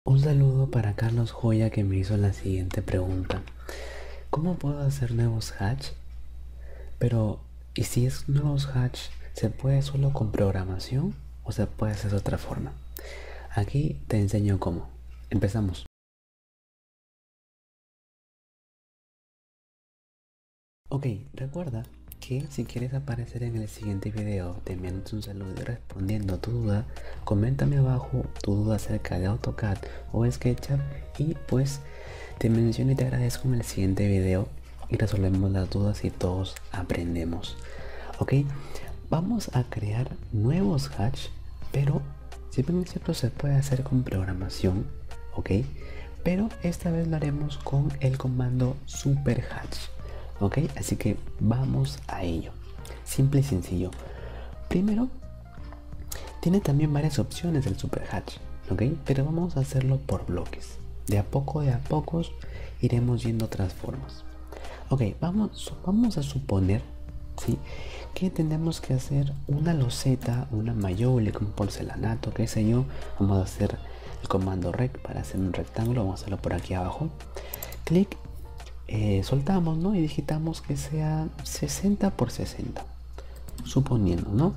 Un saludo para Carlos Joya que me hizo la siguiente pregunta. ¿Cómo puedo hacer nuevos hatch? Pero, ¿y si es nuevos hatch, se puede solo con programación o se puede hacer de otra forma? Aquí te enseño cómo. Empezamos. Ok, recuerda que si quieres aparecer en el siguiente video te enviando un saludo y respondiendo a tu duda, coméntame abajo tu duda acerca de AutoCAD o SketchUp y pues te menciono y te agradezco en el siguiente video y resolvemos las dudas y todos aprendemos. Ok, vamos a crear nuevos hatch, pero si bien es cierto se puede hacer con programación, ok, pero esta vez lo haremos con el comando super hatch. Ok, así que vamos a ello. Simple y sencillo. Primero, tiene también varias opciones el super hatch, ok, pero vamos a hacerlo por bloques. De a pocos iremos yendo otras formas. Ok, vamos a suponer, ¿sí?, que tenemos que hacer una loseta, una mayólica, un porcelanato, qué sé yo. Vamos a hacer el comando rec para hacer un rectángulo. Vamos a hacerlo por aquí abajo. Clic, soltamos, ¿no? Y digitamos que sea 60 por 60. Suponiendo, ¿no?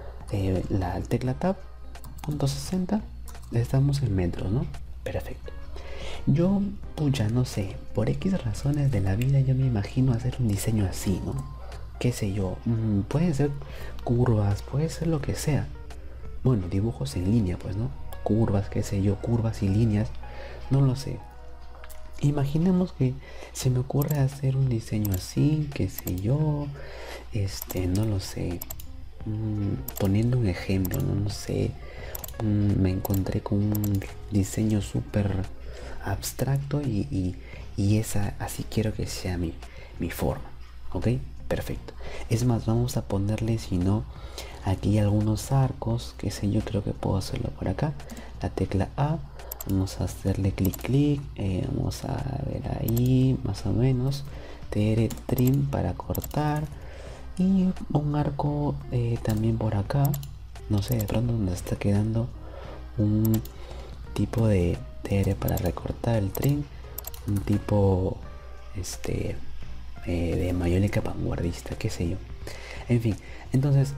La tecla tab, punto 60, estamos en metros, ¿no? Perfecto. Yo, pucha, no sé, por X razones de la vida yo me imagino hacer un diseño así, ¿no? Qué sé yo, pueden ser curvas, puede ser lo que sea. Bueno, dibujos en línea, pues, ¿no? Curvas, qué sé yo, curvas y líneas, no lo sé. Imaginemos que se me ocurre hacer un diseño así, qué sé yo, no lo sé. Poniendo un ejemplo, no sé, me encontré con un diseño súper abstracto y esa así quiero que sea mi forma. Ok, perfecto. Es más, vamos a ponerle, si no, aquí algunos arcos, que sé yo, creo que puedo hacerlo por acá. La tecla A, vamos a hacerle clic, vamos a ver ahí más o menos. Trim para cortar y un arco, también por acá, no sé, de pronto nos está quedando un tipo de TR para recortar el trim, un tipo este de mayólica vanguardista, qué sé yo. En fin, entonces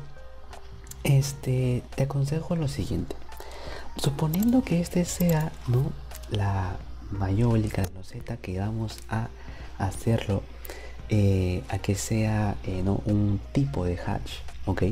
te aconsejo lo siguiente. Suponiendo que este sea, ¿no?, la mayólica loseta que vamos a hacerlo, a que sea, ¿no?, un tipo de hatch, ok.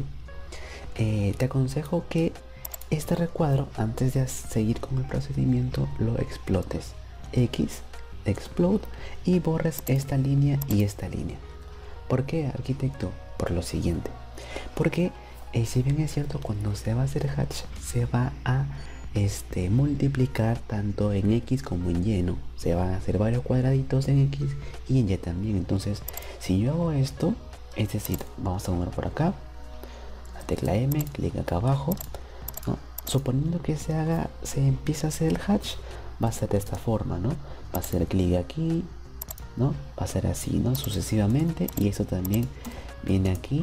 Te aconsejo que este recuadro, antes de seguir con el procedimiento, lo explotes. X, explode, y borres esta línea y esta línea. ¿Por qué, arquitecto? Por lo siguiente. Porque si bien es cierto, cuando se va a hacer hatch se va a multiplicar tanto en X como en Y, ¿no? Se van a hacer varios cuadraditos en X y en Y también. Entonces, si yo hago esto, es decir, vamos a mover por acá, la tecla M, clic acá abajo, ¿no? Suponiendo que se empieza a hacer el hatch, va a ser de esta forma, ¿no? Va a ser clic aquí, ¿no? Va a ser así, ¿no? Sucesivamente, y eso también viene aquí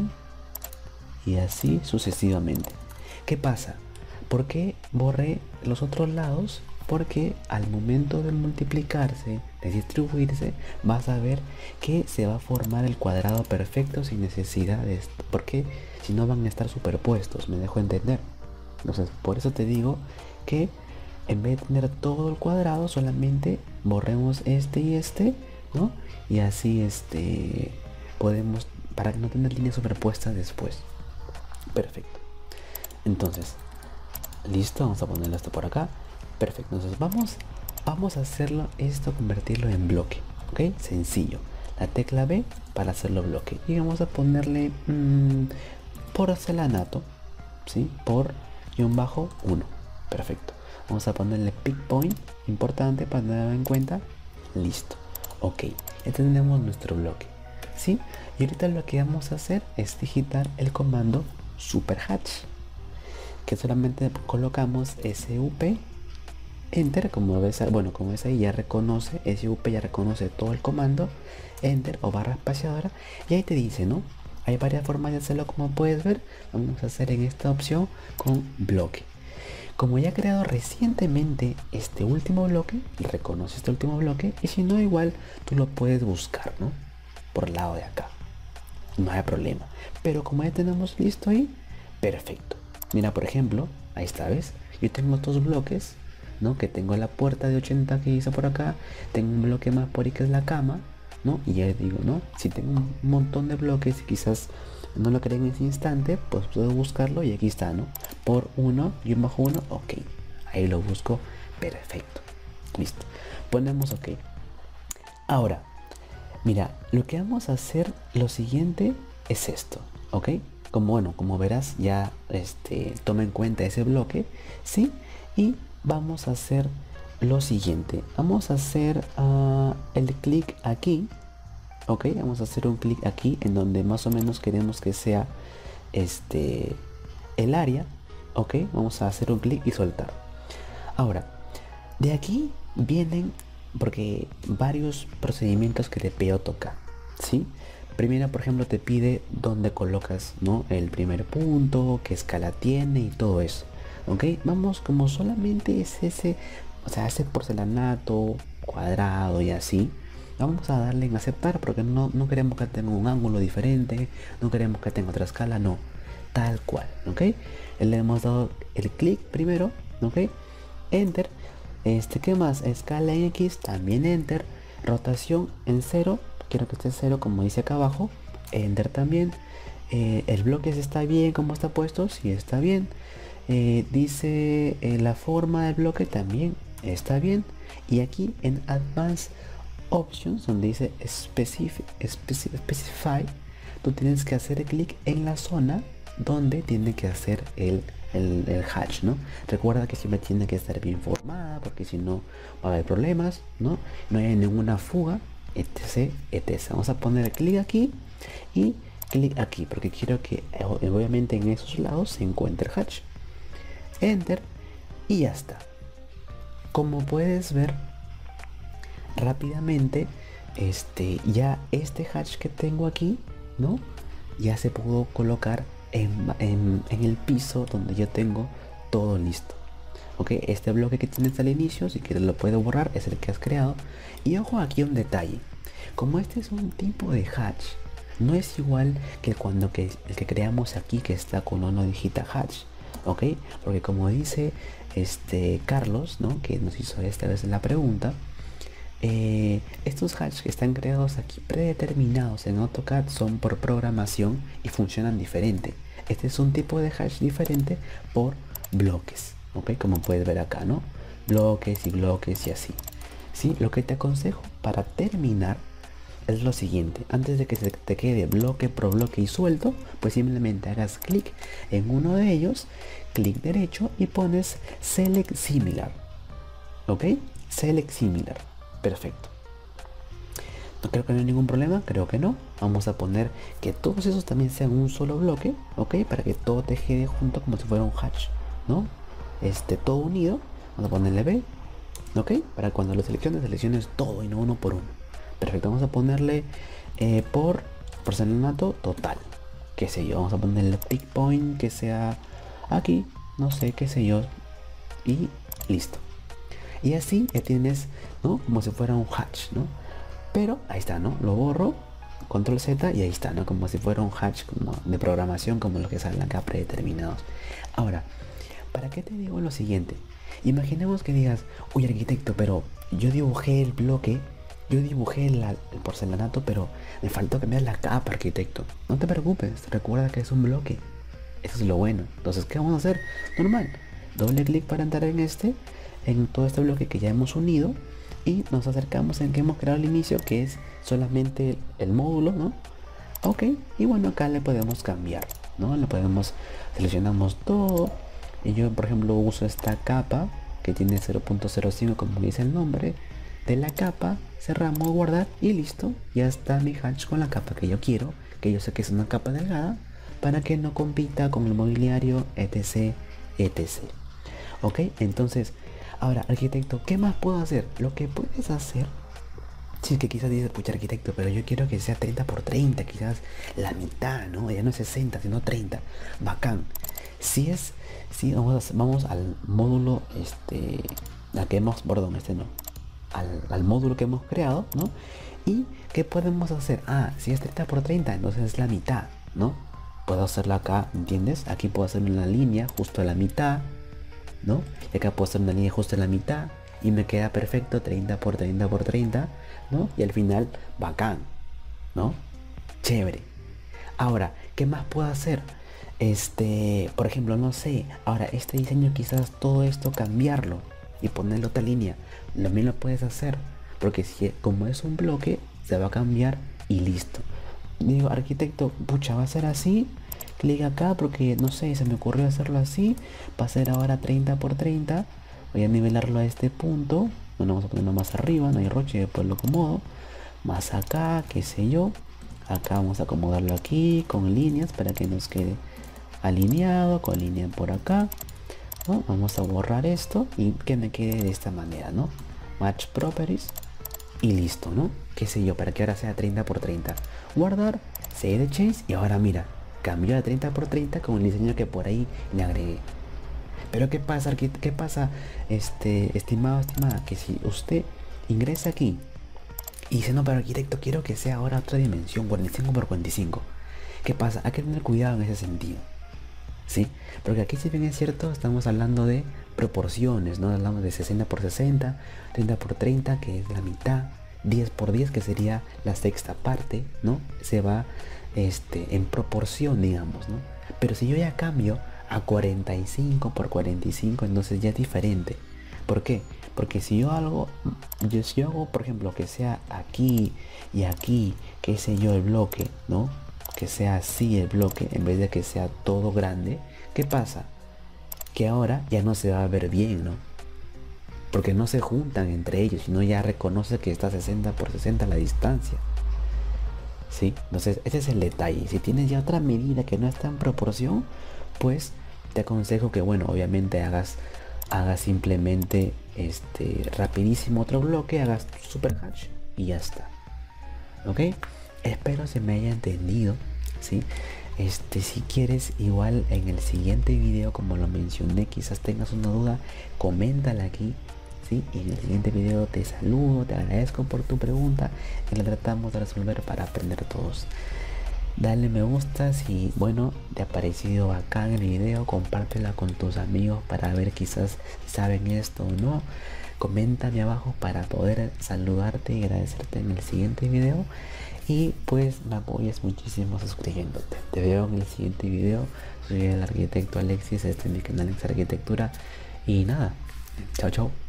y así sucesivamente. ¿Qué pasa? ¿Por qué borré los otros lados? Porque al momento de multiplicarse, de distribuirse, vas a ver que se va a formar el cuadrado perfecto sin necesidad de esto. Porque si no van a estar superpuestos, me dejo entender. Entonces, por eso te digo que en vez de tener todo el cuadrado, solamente borremos este y este, ¿no? Y así podemos, para no tener líneas superpuestas después. Perfecto. Entonces, listo, vamos a ponerlo esto por acá. Perfecto, entonces vamos a hacerlo esto, convertirlo en bloque, ¿ok? Sencillo. La tecla B para hacerlo bloque. Y vamos a ponerle porcelanato, ¿sí? Por -1. Perfecto. Vamos a ponerle pick point, importante para tenerlo en cuenta. Listo. Ok, ya tenemos nuestro bloque, ¿sí? Y ahorita lo que vamos a hacer es digitar el comando super hatch, que solamente colocamos SUP enter, como ves, bueno, como ves ahí ya reconoce, SUP ya reconoce todo el comando, enter o barra espaciadora, y ahí te dice, ¿no? Hay varias formas de hacerlo, como puedes ver. Vamos a hacer en esta opción con bloque. Como ya he creado recientemente este último bloque, reconoce este último bloque, y si no, igual tú lo puedes buscar, ¿no? Por el lado de acá. No hay problema. Pero como ya tenemos listo ahí, perfecto. Mira, por ejemplo, ahí está, ¿ves? Yo tengo estos bloques, ¿no? Que tengo la puerta de 80 que hice por acá, tengo un bloque más por ahí que es la cama, ¿no? Y ya digo, ¿no? Si tengo un montón de bloques y quizás no lo creé en ese instante, pues puedo buscarlo y aquí está, ¿no? Por uno y un bajo uno, ok. Ahí lo busco, perfecto. Listo. Ponemos ok. Ahora, mira, lo que vamos a hacer lo siguiente es esto, ¿ok? Como bueno, como verás, ya toma en cuenta ese bloque, ¿sí? Y vamos a hacer lo siguiente. Vamos a hacer el clic aquí, ¿ok? Vamos a hacer un clic aquí en donde más o menos queremos que sea el área, ¿ok? Vamos a hacer un clic y soltar. Ahora, de aquí vienen porque varios procedimientos que te pide AutoCAD, ¿sí? Primero, por ejemplo, te pide dónde colocas, ¿no? El primer punto, qué escala tiene y todo eso, ¿ok? Vamos, como solamente es ese, o sea, ese porcelanato cuadrado y así, vamos a darle en aceptar porque no queremos que tenga un ángulo diferente, no queremos que tenga otra escala, no, tal cual, ¿ok? Le hemos dado el clic primero, ¿ok? Enter. ¿Qué más? Escala en X, también Enter. Rotación en 0, quiero que esté 0 como dice acá abajo. Enter también. El bloque si está bien como está puesto, si está bien. Dice la forma del bloque también está bien. Y aquí en Advanced Options, donde dice Specify, tú tienes que hacer clic en la zona donde tiene que hacer el hatch, ¿no? Recuerda que siempre tiene que estar bien formada porque si no va a haber problemas, ¿no? No hay ninguna fuga, etc, etc. Vamos a poner clic aquí y clic aquí porque quiero que obviamente en esos lados se encuentre el hatch. Enter y ya está. Como puedes ver rápidamente, ya este hatch que tengo aquí, ¿no? Ya se pudo colocar en el piso donde yo tengo todo listo. Ok, este bloque que tienes al inicio, si quieres lo puedo borrar, es el que has creado. Y ojo aquí un detalle, como este es un tipo de hatch, no es igual que el que creamos aquí, que está con uno digita hatch, ok, porque como dice Carlos, ¿no? Que nos hizo esta vez la pregunta, estos hatch que están creados aquí predeterminados en AutoCAD son por programación y funcionan diferente. Este es un tipo de hash diferente por bloques, ¿ok? Como puedes ver acá, ¿no? Bloques y bloques y así. ¿Sí? Lo que te aconsejo para terminar es lo siguiente. Antes de que se te quede bloque por bloque y suelto, pues simplemente hagas clic en uno de ellos, clic derecho y pones Select Similar, ¿ok? Select Similar. Perfecto. No creo que no hay ningún problema, creo que no. Vamos a poner que todos esos también sean un solo bloque, ¿ok? Para que todo te quede junto como si fuera un hatch, ¿no? Todo unido. Vamos a ponerle B, ¿ok? Para cuando lo selecciones todo y no uno por uno. Perfecto, vamos a ponerle por porcelanato total. Qué sé yo, vamos a ponerle pick point que sea aquí, no sé, qué sé yo. Y listo. Y así ya tienes, ¿no? Como si fuera un hatch, ¿no? Pero ahí está, ¿no? Lo borro, control Z y ahí está, ¿no? Como si fuera un hatch como de programación como los que salen acá predeterminados. Ahora, ¿para qué te digo lo siguiente? Imaginemos que digas, uy arquitecto, pero yo dibujé el bloque, yo dibujé el porcelanato, pero me faltó cambiar la capa, arquitecto. No te preocupes, recuerda que es un bloque. Eso es lo bueno. Entonces, ¿qué vamos a hacer? Normal. Doble clic para entrar en todo este bloque que ya hemos unido y nos acercamos en que hemos creado al inicio, que es solamente el módulo, ¿no? Ok, y bueno, acá le podemos cambiar, ¿no? Seleccionamos todo y yo por ejemplo uso esta capa que tiene 0.05 como dice el nombre de la capa, cerramos, guardar y listo, ya está mi hatch con la capa que yo quiero, que yo sé que es una capa delgada para que no compita con el mobiliario, etc, etc. Ok, entonces ahora, arquitecto, ¿qué más puedo hacer? Lo que puedes hacer, si es que quizás dices, pucha arquitecto, pero yo quiero que sea 30 por 30, quizás la mitad, ¿no? Ya no es 60, sino 30. Bacán. si vamos al módulo, la que hemos, perdón, no, al módulo que hemos creado, ¿no? Y ¿qué podemos hacer? Ah, si es 30 por 30, entonces es la mitad, ¿no? Puedo hacerlo acá, ¿entiendes? Aquí puedo hacer una línea justo a la mitad, ¿no? Y acá puedo hacer una línea justo a la mitad y me queda perfecto 30 por 30 por 30, ¿no? Y al final, bacán, ¿no? Chévere. Ahora, ¿qué más puedo hacer? Por ejemplo, no sé, ahora este diseño quizás todo esto cambiarlo y ponerle otra línea. También lo puedes hacer, porque si como es un bloque, se va a cambiar y listo. Digo, arquitecto, pucha, va a ser así. Clic acá porque no sé, se me ocurrió hacerlo así. Va a ser ahora 30 por 30. Voy a nivelarlo a este punto. Bueno, vamos a ponerlo más arriba, no hay roche, después lo acomodo. Más acá, qué sé yo. Acá vamos a acomodarlo aquí con líneas para que nos quede alineado, con línea por acá, ¿no? Vamos a borrar esto y que me quede de esta manera, ¿no? Match Properties y listo, ¿no? Qué sé yo, para que ahora sea 30 por 30. Guardar, Save the Change y ahora mira, cambió a 30 por 30 con el diseño que por ahí le agregué. Pero ¿qué pasa, qué pasa, estimado, estimada? Que si usted ingresa aquí y dice, no, pero arquitecto, quiero que sea ahora otra dimensión, 45 por 45. ¿Qué pasa? Hay que tener cuidado en ese sentido, ¿sí? Porque aquí, si bien es cierto, estamos hablando de proporciones, ¿no? Hablamos de 60 por 60, 30 por 30, que es la mitad, 10 por 10, que sería la sexta parte, ¿no? Se va en proporción, digamos, ¿no? Pero si yo ya cambio a 45 por 45, entonces ya es diferente. ¿Por qué? Porque si yo hago, por ejemplo, que sea aquí y aquí, qué sé yo, el bloque, ¿no? Que sea así el bloque en vez de que sea todo grande, ¿qué pasa? Que ahora ya no se va a ver bien, ¿no? Porque no se juntan entre ellos, sino ya reconoce que está 60 por 60 la distancia. ¿Sí? Entonces ese es el detalle. Si tienes ya otra medida que no está en proporción, pues te aconsejo que, bueno, obviamente hagas simplemente rapidísimo otro bloque, hagas tu super hash y ya está. ¿Ok? Espero se me haya entendido, ¿sí? Si quieres, igual en el siguiente video, como lo mencioné, quizás tengas una duda, coméntala aquí, ¿sí? Y en el siguiente video te saludo, te agradezco por tu pregunta y la tratamos de resolver para aprender todos. Dale me gusta si, bueno, te ha parecido acá en el video, compártela con tus amigos para ver quizás si saben esto o no. Coméntame abajo para poder saludarte y agradecerte en el siguiente video. Y pues me apoyas muchísimo suscribiéndote. Te veo en el siguiente video. Soy el arquitecto Alexis, este es mi canal de arquitectura. Y nada, chao chao.